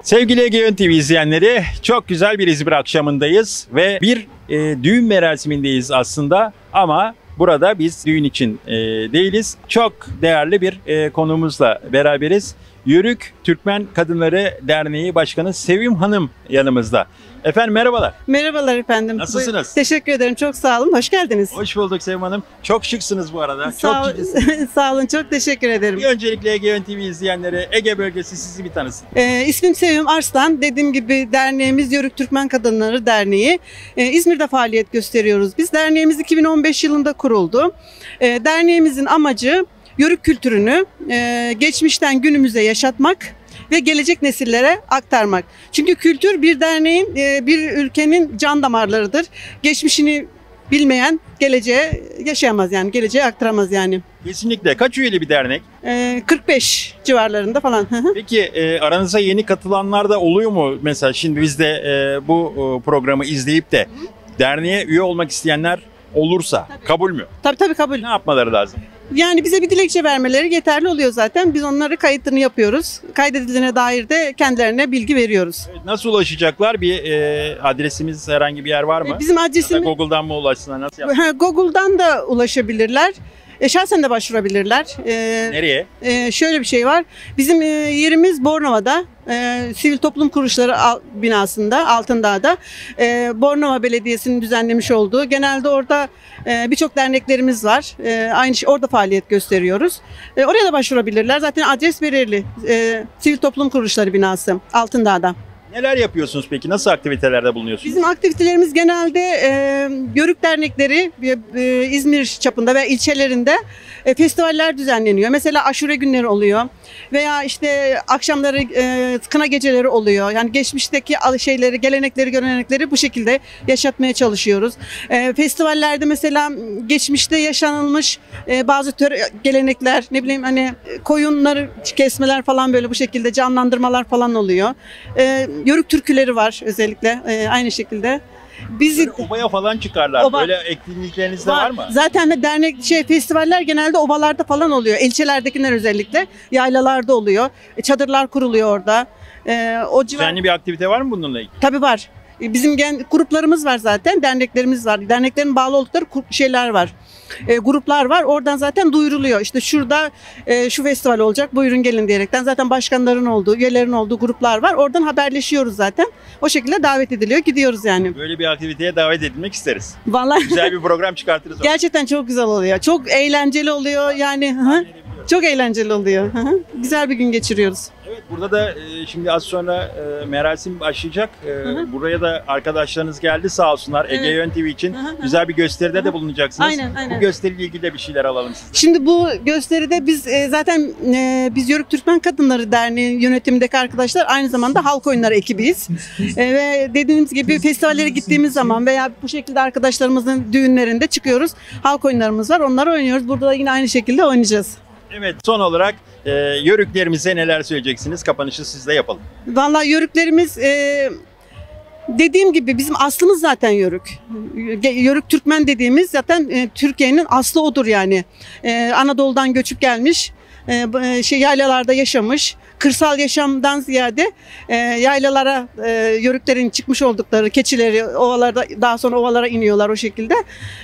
Sevgili Ege TV izleyenleri, çok güzel bir İzmir akşamındayız ve bir düğün merasimindeyiz aslında ama burada biz düğün için değiliz. Çok değerli bir konuğumuzla beraberiz. Yörük Türkmen Kadınları Derneği Başkanı Sevim Hanım yanımızda. Efendim merhabalar. Merhabalar efendim. Nasılsınız? Teşekkür ederim. Çok sağ olun. Hoş geldiniz. Hoş bulduk Sevim Hanım. Çok şıksınız bu arada. Sağ, çok cidisiniz. sağ olun. Çok teşekkür ederim. Öncelikle Ege TV izleyenleri, Ege bölgesi sizi bir tanısın. İsmim Sevim Arslan. Dediğim gibi derneğimiz Yörük Türkmen Kadınları Derneği. İzmir'de faaliyet gösteriyoruz. Biz derneğimiz 2015 yılında kuruldu. Derneğimizin amacı Yörük kültürünü geçmişten günümüze yaşatmak ve gelecek nesillere aktarmak. Çünkü kültür bir derneğin, bir ülkenin can damarlarıdır. Geçmişini bilmeyen geleceğe yaşayamaz yani, geleceğe aktaramaz yani. Kesinlikle. Kaç üyeli bir dernek? 45 civarlarında falan. Peki aranıza yeni katılanlar da oluyor mu? Mesela şimdi biz de bu programı izleyip de derneğe üye olmak isteyenler olursa kabul mü? Tabii kabul. Ne yapmaları lazım? Yani bize bir dilekçe vermeleri yeterli oluyor zaten. Biz onları kayıtlarını yapıyoruz. Kaydedildiğine dair de kendilerine bilgi veriyoruz. Nasıl ulaşacaklar? Bir adresimiz, herhangi bir yer var mı? Bizim adresimiz... Google'dan mı ulaşsınlar? Nasıl yapacaklar? Google'dan da ulaşabilirler. Şahsen de başvurabilirler. Nereye? Şöyle bir şey var. Bizim yerimiz Bornova'da. Sivil Toplum Kuruluşları binasında, Altındağ'da. Bornova Belediyesi'nin düzenlemiş olduğu. Genelde orada birçok derneklerimiz var. Aynı şey, orada faaliyet gösteriyoruz. Oraya da başvurabilirler. Zaten adres belirli. Sivil Toplum Kuruluşları binası, Altındağ'da. Neler yapıyorsunuz peki? Nasıl aktivitelerde bulunuyorsunuz? Bizim aktivitelerimiz genelde Yörük dernekleri İzmir çapında ve ilçelerinde festivaller düzenleniyor. Mesela aşure günleri oluyor veya işte akşamları kına geceleri oluyor. Yani geçmişteki şeyleri, gelenekleri, görenekleri bu şekilde yaşatmaya çalışıyoruz. Festivallerde mesela geçmişte yaşanılmış bazı gelenekler, ne bileyim hani koyunları kesmeler falan böyle bu şekilde canlandırmalar falan oluyor. Yörük türküleri var özellikle aynı şekilde. Böyle obaya falan çıkarlar. Böyle etkinlikleriniz de var mı? Zaten dernek festivaller genelde ovalarda falan oluyor. İlçelerdekiler özellikle yaylalarda oluyor. Çadırlar kuruluyor orada. Düzenli bir aktivite var mı bununla ilgili? Tabii var. Bizim gruplarımız var zaten, derneklerimiz var. Derneklerin bağlı oldukları şeyler var. Gruplar var. Oradan zaten duyuruluyor. İşte şurada şu festival olacak. Buyurun gelin diyerekten. Zaten başkanların olduğu, üyelerin olduğu gruplar var. Oradan haberleşiyoruz zaten. O şekilde davet ediliyor. Gidiyoruz yani. Böyle bir aktiviteye davet edilmek isteriz. Vallahi güzel bir program çıkartırız. Gerçekten çok güzel oluyor. Çok eğlenceli oluyor. Yani çok eğlenceli oluyor. Güzel bir gün geçiriyoruz. Evet, burada da şimdi az sonra merasim başlayacak. Buraya da arkadaşlarınız geldi sağ olsunlar. Evet. Ege TV için güzel bir gösteride de bulunacaksınız. Aynen. Bu gösteriyle ilgili de bir şeyler alalım sizden. Şimdi bu gösteride biz zaten biz Yörük Türkmen Kadınları Derneği yönetimindeki arkadaşlar aynı zamanda halk oyunları ekibiyiz. Ve dediğimiz gibi festivallere gittiğimiz zaman veya bu şekilde arkadaşlarımızın düğünlerinde çıkıyoruz. Halk oyunlarımız var. Onları oynuyoruz. Burada da yine aynı şekilde oynayacağız. Evet, son olarak yörüklerimize neler söyleyeceksiniz? Kapanışı siz de yapalım. Vallahi yörüklerimiz dediğim gibi bizim aslımız zaten Yörük. Yörük Türkmen dediğimiz zaten Türkiye'nin aslı odur yani. Anadolu'dan göçüp gelmiş, yaylalarda yaşamış. Kırsal yaşamdan ziyade yaylalara yörüklerin çıkmış oldukları keçileri ovalarda, daha sonra ovalara iniyorlar o şekilde.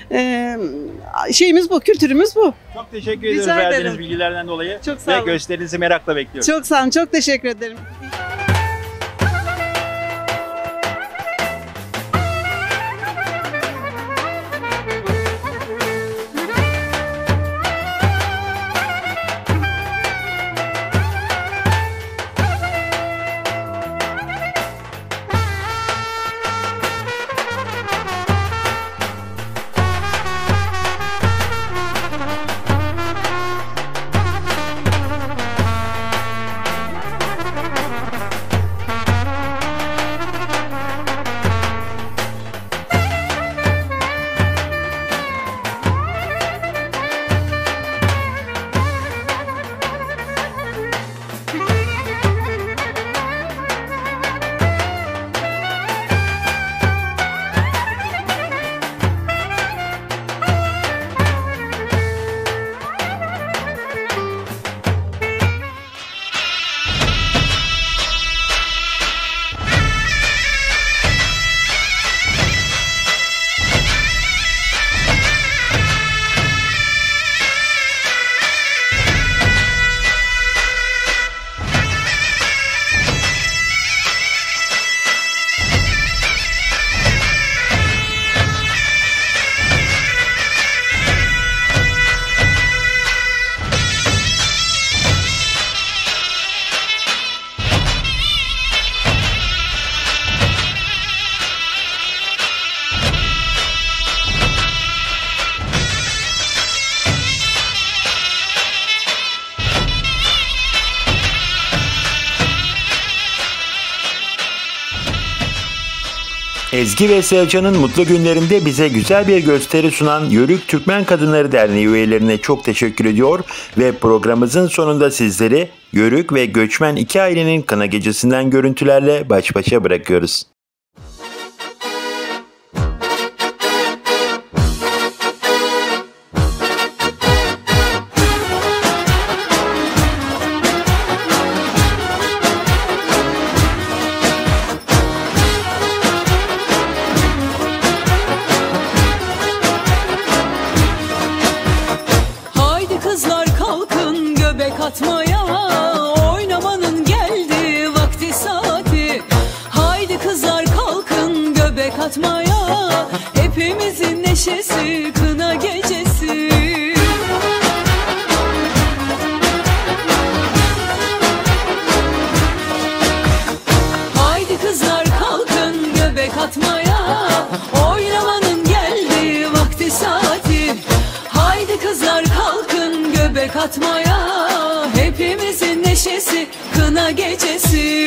Şeyimiz bu, kültürümüz bu. Çok teşekkür ederiz verdiğiniz bilgilerden dolayı. Çok sağ olun. Ve gösterinizi merakla bekliyoruz. Çok sağ olun, çok teşekkür ederim. Ezgi ve Selcan'ın mutlu günlerinde bize güzel bir gösteri sunan Yörük Türkmen Kadınları Derneği üyelerine çok teşekkür ediyor ve programımızın sonunda sizleri Yörük ve göçmen iki ailenin kına gecesinden görüntülerle baş başa bırakıyoruz. Atmaya, oynamanın geldi vakti saati. Haydi kızlar kalkın göbek atmaya, hepimizin neşesi kına gecesi. Haydi kızlar kalkın göbek atmaya, oynamanın geldi vakti saati. Haydi kızlar kalkın göbek atmaya, hepimizin neşesi kına gecesi.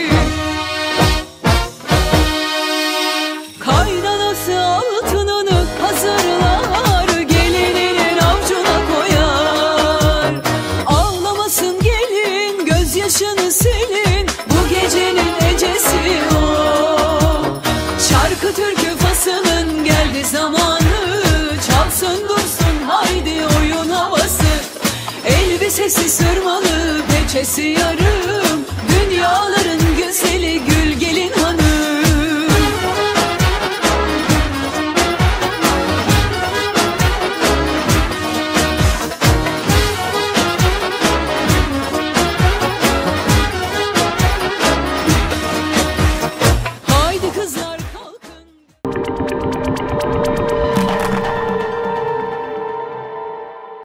Kaynanası altınını hazırlar, gelininin avcuna koyar. Ağlamasın gelin, gözyaşını silin, bu gecenin ecesi o. Şarkı türkü faslının geldi zamanı, çalsın dursun haydi oyun havası. Elbisesi sırmalı, peçesi yarım, dünyaların güzeli gül gelin hanım.